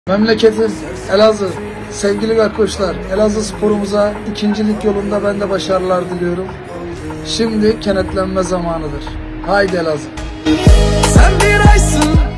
Memleketim Elazığ, sevgili Gakkoşlar, Elazığ sporumuza ikincilik yolunda ben de başarılar diliyorum. Şimdi kenetlenme zamanıdır. Haydi Elazığ. Sen bir aysın.